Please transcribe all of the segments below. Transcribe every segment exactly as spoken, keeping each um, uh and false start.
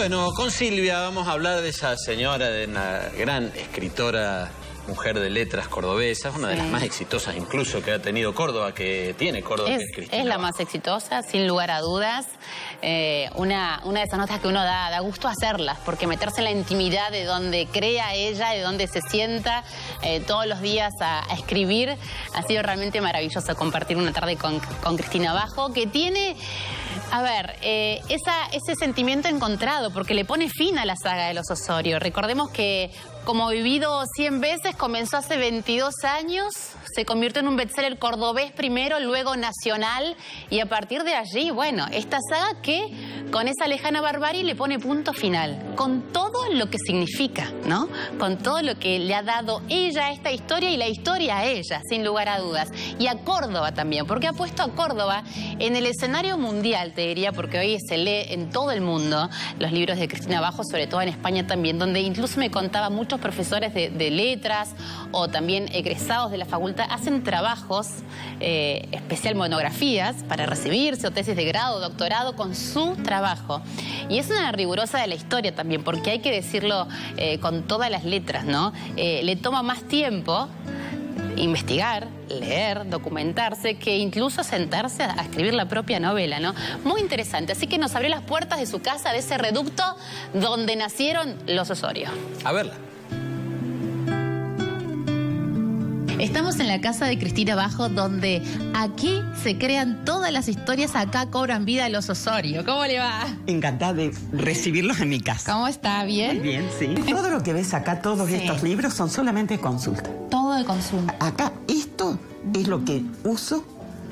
Bueno, con Silvia vamos a hablar de esa señora, de una gran escritora, mujer de letras cordobesas, una sí. de las más exitosas incluso que ha tenido Córdoba, que tiene Córdoba. Es, que es, Cristina es la Bajo. más exitosa, sin lugar a dudas. Eh, una, una de esas notas que uno da, da gusto hacerlas, porque meterse en la intimidad de donde crea ella, de donde se sienta eh, todos los días a, a escribir, ha sido realmente maravilloso compartir una tarde con, con Cristina Bajo, que tiene, a ver, eh, esa, ese sentimiento encontrado, porque le pone fin a la saga de los Osorio. Recordemos que, como vivido cien veces, comenzó hace veintidós años, se convirtió en un bestseller cordobés primero, luego nacional, y a partir de allí, bueno, esta saga que con esa lejana barbarie le pone punto final, con todo lo que significa, ¿no? Con todo lo que le ha dado ella a esta historia y la historia a ella, sin lugar a dudas. Y a Córdoba también, porque ha puesto a Córdoba en el escenario mundial, te diría, porque hoy se lee en todo el mundo los libros de Cristina Bajo, sobre todo en España también, donde incluso me contaba muchos profesores de, de letras o también egresados de la facultad hacen trabajos, eh, especial monografías para recibirse o tesis de grado, doctorado con su trabajo. Y es una rigurosa de la historia también, porque hay que decirlo eh, con todas las letras, ¿no? Eh, le toma más tiempo investigar, leer, documentarse, que incluso sentarse a escribir la propia novela, ¿no? Muy interesante. Así que nos abrió las puertas de su casa, de ese reducto donde nacieron los Osorio. A verla. Estamos en la casa de Cristina Bajo, donde aquí se crean todas las historias, acá cobran vida los Osorio. ¿Cómo le va? Encantada de recibirlos en mi casa. ¿Cómo está? ¿Bien? Muy bien, sí. Todo lo que ves acá, todos sí. estos libros, son solamente de consulta. Todo de consulta. Acá, esto es lo que uso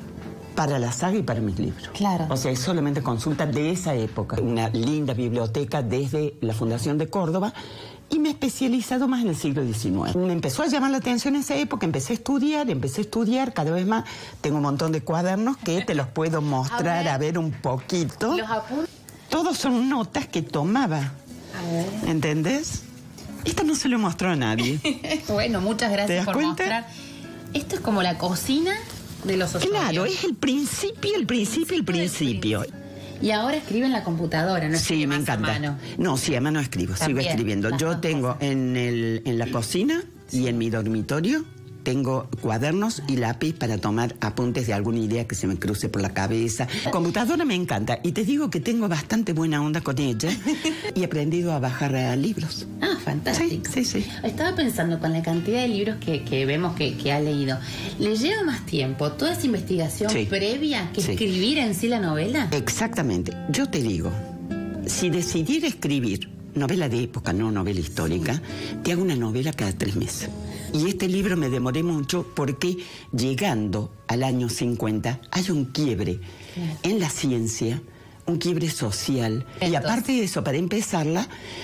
para la saga y para mis libros. Claro. O sea, es solamente consulta de esa época. Una linda biblioteca desde la Fundación de Córdoba. Y me he especializado más en el siglo diecinueve. Me empezó a llamar la atención esa época, empecé a estudiar, empecé a estudiar cada vez más. Tengo un montón de cuadernos que te los puedo mostrar, a ver, a ver un poquito. Los apuntes. Todos son notas que tomaba. A ver. ¿Entendés? Esto no se lo mostró a nadie. Bueno, muchas gracias por cuenta? mostrar. Esto es como la cocina de los Osorio. Claro, es el principio, el principio, el principio. Y ahora escribe en la computadora, ¿no? Sí, me encanta. A mano. No, sí, a mano escribo, También, sigo escribiendo. Yo tengo en, el, en la cocina y en mi dormitorio, tengo cuadernos y lápiz para tomar apuntes de alguna idea que se me cruce por la cabeza. La computadora me encanta y te digo que tengo bastante buena onda con ella y he aprendido a bajar a libros. Ah, fantástico. Sí, sí, sí. Estaba pensando con la cantidad de libros que, que vemos que, que ha leído. ¿Le lleva más tiempo toda esa investigación sí. previa que sí. escribir en sí la novela? Exactamente. Yo te digo, si decidiera escribir novela de época, no novela histórica, sí. te hago una novela cada tres meses. Y este libro me demoré mucho porque llegando al año cincuenta hay un quiebre sí. en la ciencia, un quiebre social. Entonces, y aparte de eso, para empezarla,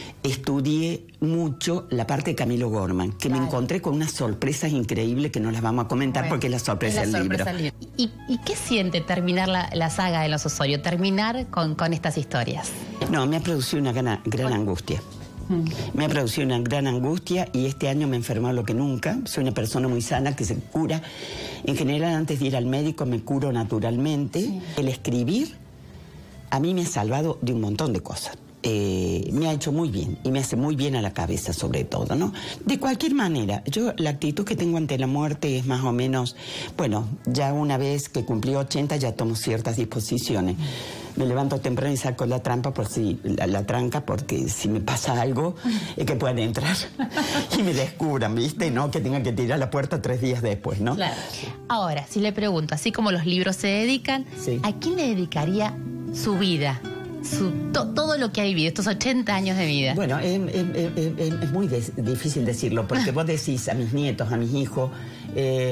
estudié mucho la parte de Camilo Gorman, que claro. me encontré con unas sorpresas increíbles que no las vamos a comentar bueno, porque es la sorpresa del libro. libro. ¿Y, ¿Y qué siente terminar la, la saga de los Osorio? Terminar con, con estas historias. No, me ha producido una gran, gran angustia. Me ha producido una gran angustia y este año me he enfermado lo que nunca. Soy una persona muy sana que se cura. En general, antes de ir al médico me curo naturalmente. Sí. El escribir a mí me ha salvado de un montón de cosas. Eh, me ha hecho muy bien y me hace muy bien a la cabeza sobre todo, ¿no? De cualquier manera, yo la actitud que tengo ante la muerte es más o menos, bueno, ya una vez que cumplí ochenta ya tomo ciertas disposiciones. Me levanto temprano y saco la trampa por si, la, la tranca porque si me pasa algo es que puedan entrar y me descubran, ¿viste? No que tengan que tirar la puerta tres días después, ¿no? Claro. Ahora, si le pregunto, así como los libros se dedican, sí. ¿a quién le dedicaría su vida? Su, to, todo lo que ha vivido, estos ochenta años de vida. Bueno, es, es, es, es muy de, difícil decirlo, porque vos decís a mis nietos, a mis hijos, eh,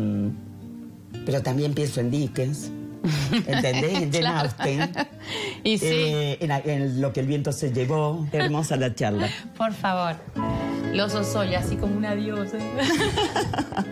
pero también pienso en Dickens, ¿entendés? En Jane Austen, y sí. eh, en, en Lo que el viento se llevó. Hermosa la charla. Por favor. Los Osorio, así como una diosa.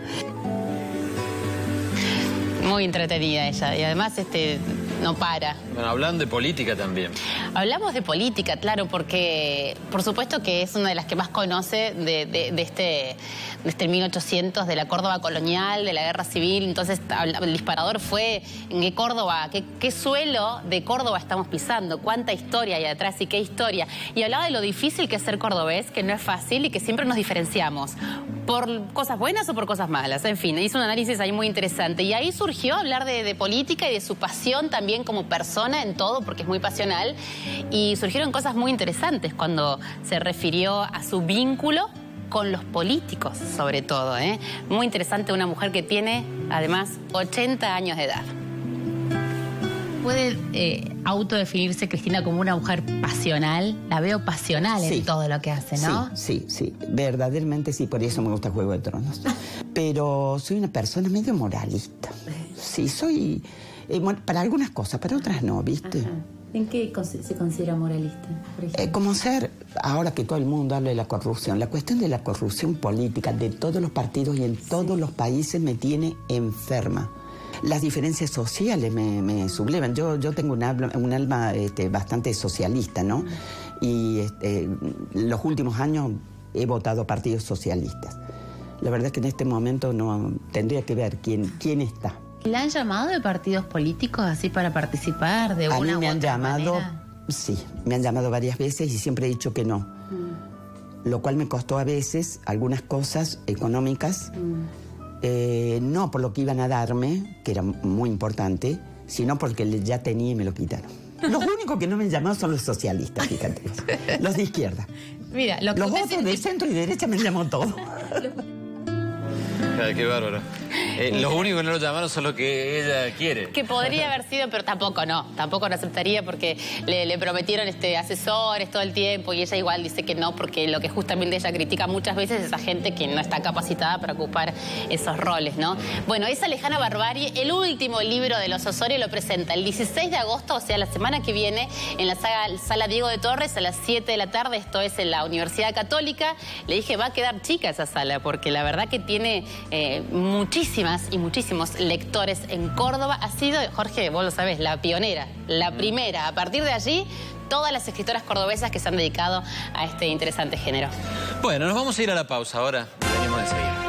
Muy entretenida ella, y además este no para. Bueno, hablan de política también. Hablamos de política, claro, porque por supuesto que es una de las que más conoce de, de, de, este, de este mil ochocientos, de la Córdoba colonial, de la guerra civil. Entonces el disparador fue en qué Córdoba, qué, qué suelo de Córdoba estamos pisando, cuánta historia hay atrás y qué historia. Y hablaba de lo difícil que es ser cordobés, que no es fácil y que siempre nos diferenciamos por cosas buenas o por cosas malas. En fin, hizo un análisis ahí muy interesante. Y ahí surgió hablar de, de política y de su pasión también como persona en todo, porque es muy pasional, y surgieron cosas muy interesantes cuando se refirió a su vínculo con los políticos, sobre todo, ¿eh? Muy interesante, una mujer que tiene, además, ochenta años de edad. ¿Puede eh, autodefinirse Cristina como una mujer pasional? La veo pasional sí. en todo lo que hace, ¿no? Sí, sí, sí, verdaderamente sí, por eso me gusta Juego de Tronos. Pero soy una persona medio moralista. Sí, soy... Eh, para algunas cosas, para otras no, ¿viste? Ajá. ¿En qué se considera moralista, por ejemplo? Eh, como ser, ahora que todo el mundo habla de la corrupción, la cuestión de la corrupción política de todos los partidos y en todos sí. los países me tiene enferma. Las diferencias sociales me, me sublevan. Yo, yo tengo un alma, un alma este, bastante socialista, ¿no? Y este, los últimos años he votado partidos socialistas. La verdad es que en este momento no tendría que ver quién, quién está. ¿Le han llamado de partidos políticos así para participar de una u otra manera? A mí me han llamado, sí, me han llamado varias veces y siempre he dicho que no. Mm. Lo cual me costó a veces algunas cosas económicas, mm. eh, no por lo que iban a darme, que era muy importante, sino porque ya tenía y me lo quitaron. Los únicos que no me han llamado son los socialistas, fíjate, los de izquierda. Mira, lo que los otros se... de centro y derecha me llamó todo. Qué bárbaro. Eh, los únicos que no lo llamaron son los que ella quiere. Que podría haber sido, pero tampoco no. Tampoco lo aceptaría porque le, le prometieron este, asesores todo el tiempo y ella igual dice que no, porque lo que justamente ella critica muchas veces es esa gente que no está capacitada para ocupar esos roles, ¿no? Bueno, esa lejana barbarie, el último libro de los Osorio lo presenta el dieciséis de agosto, o sea, la semana que viene, en la sala, sala Diego de Torres a las siete de la tarde. Esto es en la Universidad Católica. Le dije, va a quedar chica esa sala porque la verdad que tiene... Eh, muchísimas y muchísimos lectores en Córdoba. Ha sido, Jorge, vos lo sabés, la pionera, la primera. A partir de allí, todas las escritoras cordobesas que se han dedicado a este interesante género. Bueno, nos vamos a ir a la pausa ahora. Venimos enseguida.